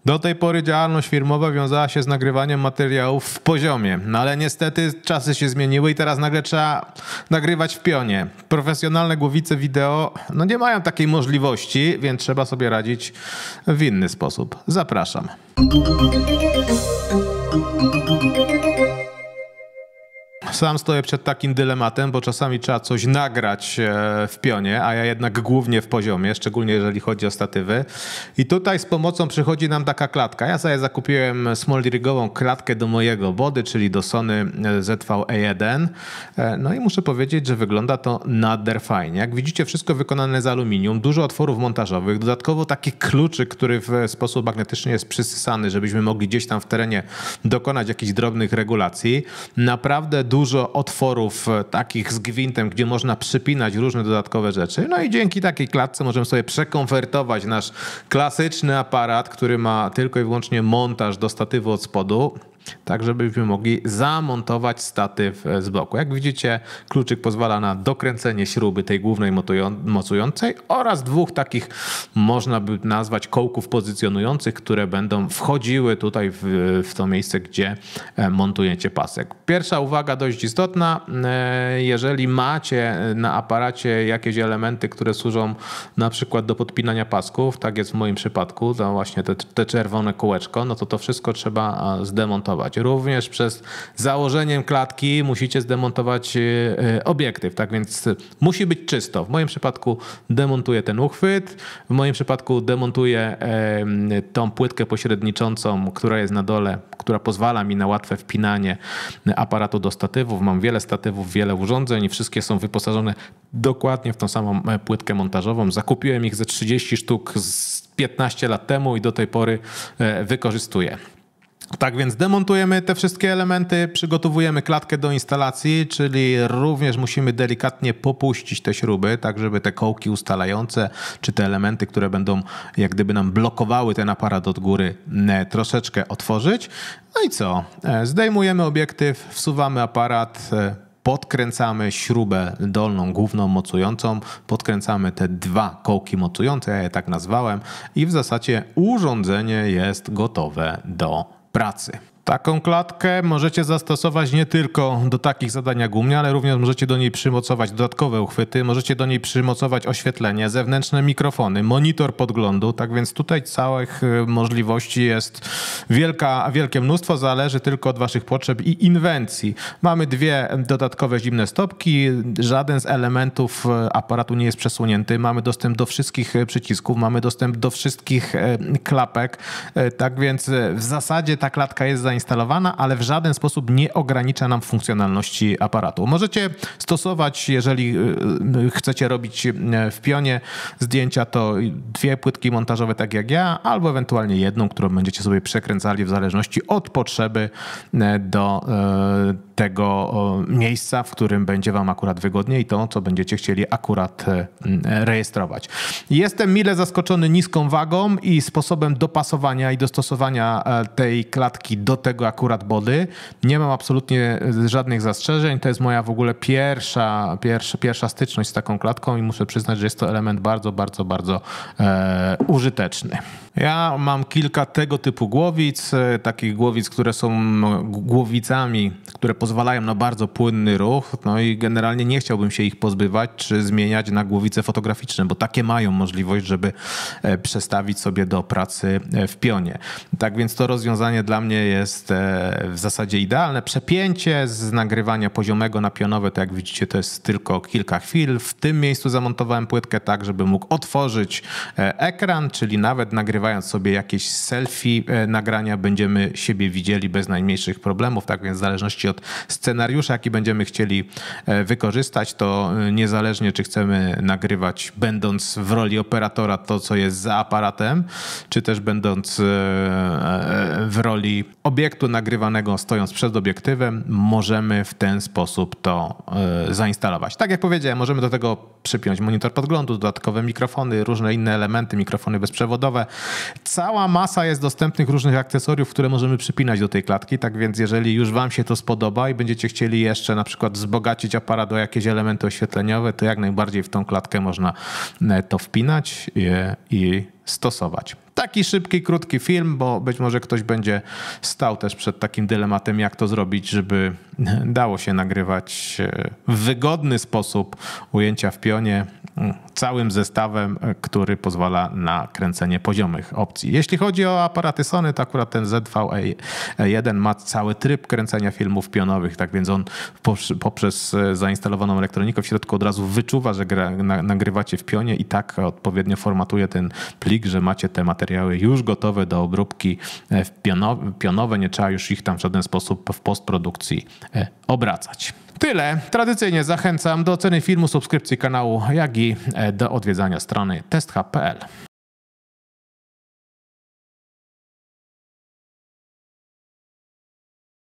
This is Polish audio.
Do tej pory działalność firmowa wiązała się z nagrywaniem materiałów w poziomie, no ale niestety czasy się zmieniły i teraz nagle trzeba nagrywać w pionie. Profesjonalne głowice wideo no nie mają takiej możliwości, więc trzeba sobie radzić w inny sposób. Zapraszam. Sam stoję przed takim dylematem, bo czasami trzeba coś nagrać w pionie, a ja jednak głównie w poziomie, szczególnie jeżeli chodzi o statywy. I tutaj z pomocą przychodzi nam taka klatka. Ja sobie zakupiłem small rigową klatkę do mojego body, czyli do Sony ZV-E1. No i muszę powiedzieć, że wygląda to nader fajnie. Jak widzicie, wszystko wykonane z aluminium, dużo otworów montażowych, dodatkowo taki kluczyk, który w sposób magnetyczny jest przysysany, żebyśmy mogli gdzieś tam w terenie dokonać jakichś drobnych regulacji. Naprawdę dużo otworów takich z gwintem, gdzie można przypinać różne dodatkowe rzeczy. No i dzięki takiej klatce możemy sobie przekonwertować nasz klasyczny aparat, który ma tylko i wyłącznie montaż do statywu od spodu, tak żebyśmy mogli zamontować statyw z boku. Jak widzicie, kluczyk pozwala na dokręcenie śruby tej głównej mocującej oraz dwóch takich, można by nazwać, kołków pozycjonujących, które będą wchodziły tutaj w to miejsce, gdzie montujecie pasek. Pierwsza uwaga dość istotna. Jeżeli macie na aparacie jakieś elementy, które służą na przykład do podpinania pasków, tak jest w moim przypadku, to właśnie te czerwone kółeczko, no to wszystko trzeba zdemontować. Również przez założeniem klatki musicie zdemontować obiektyw, tak więc musi być czysto. W moim przypadku demontuję ten uchwyt, w moim przypadku demontuję tą płytkę pośredniczącą, która jest na dole, która pozwala mi na łatwe wpinanie aparatu do statywów. Mam wiele statywów, wiele urządzeń i wszystkie są wyposażone dokładnie w tą samą płytkę montażową. Zakupiłem ich ze 30 sztuk z 15 lat temu i do tej pory wykorzystuję. Tak więc demontujemy te wszystkie elementy, przygotowujemy klatkę do instalacji, czyli również musimy delikatnie popuścić te śruby, tak żeby te kołki ustalające, czy te elementy, które będą jak gdyby nam blokowały ten aparat od góry, troszeczkę otworzyć. No i co? Zdejmujemy obiektyw, wsuwamy aparat, podkręcamy śrubę dolną, główną mocującą, podkręcamy te dwa kołki mocujące, ja je tak nazwałem, i w zasadzie urządzenie jest gotowe do pracy. Taką klatkę możecie zastosować nie tylko do takich zadań jak u mnie, ale również możecie do niej przymocować dodatkowe uchwyty, możecie do niej przymocować oświetlenie, zewnętrzne mikrofony, monitor podglądu, tak więc tutaj całych możliwości jest wielkie mnóstwo, zależy tylko od waszych potrzeb i inwencji. Mamy dwie dodatkowe zimne stopki, żaden z elementów aparatu nie jest przesunięty, mamy dostęp do wszystkich przycisków, mamy dostęp do wszystkich klapek, tak więc w zasadzie ta klatka jest zainstalowana, ale w żaden sposób nie ogranicza nam funkcjonalności aparatu. Możecie stosować, jeżeli chcecie robić w pionie zdjęcia, to dwie płytki montażowe, tak jak ja, albo ewentualnie jedną, którą będziecie sobie przekręcali w zależności od potrzeby do tego miejsca, w którym będzie wam akurat wygodnie i to, co będziecie chcieli akurat rejestrować. Jestem mile zaskoczony niską wagą i sposobem dopasowania i dostosowania tej klatki do tego akurat body. Nie mam absolutnie żadnych zastrzeżeń. To jest moja w ogóle pierwsza styczność z taką klatką i muszę przyznać, że jest to element bardzo użyteczny. Ja mam kilka tego typu głowic, takich głowic, które są głowicami, które pozwalają na bardzo płynny ruch, no i generalnie nie chciałbym się ich pozbywać czy zmieniać na głowice fotograficzne, bo takie mają możliwość, żeby przestawić sobie do pracy w pionie. Tak więc to rozwiązanie dla mnie jest w zasadzie idealne. Przepięcie z nagrywania poziomego na pionowe, to jak widzicie, to jest tylko kilka chwil. W tym miejscu zamontowałem płytkę tak, żeby mógł otworzyć ekran, czyli nawet nagrywając sobie jakieś selfie nagrania będziemy siebie widzieli bez najmniejszych problemów. Tak więc w zależności od scenariusza, jaki będziemy chcieli wykorzystać, to niezależnie czy chcemy nagrywać będąc w roli operatora to, co jest za aparatem, czy też będąc w roli obiektu nagrywanego stojąc przed obiektywem, możemy w ten sposób to zainstalować. Tak jak powiedziałem, możemy do tego przypiąć monitor podglądu, dodatkowe mikrofony, różne inne elementy, mikrofony bezprzewodowe. Cała masa jest dostępnych różnych akcesoriów, które możemy przypinać do tej klatki, tak więc jeżeli już wam się to spodoba i będziecie chcieli jeszcze na przykład wzbogacić aparat o jakieś elementy oświetleniowe, to jak najbardziej w tą klatkę można to wpinać i stosować. taki szybki, krótki film, bo być może ktoś będzie stał też przed takim dylematem, jak to zrobić, żeby dało się nagrywać w wygodny sposób ujęcia w pionie całym zestawem, który pozwala na kręcenie poziomych opcji. Jeśli chodzi o aparaty Sony, to akurat ten ZV-E1 ma cały tryb kręcenia filmów pionowych, tak więc on poprzez zainstalowaną elektronikę w środku od razu wyczuwa, że nagrywacie w pionie i tak odpowiednio formatuje ten plik, że macie te materiały już gotowe do obróbki pionowe, nie trzeba już ich tam w żaden sposób w postprodukcji obracać. Tyle. Tradycyjnie zachęcam do oceny filmu, subskrypcji kanału, jak i do odwiedzania strony testhub.pl.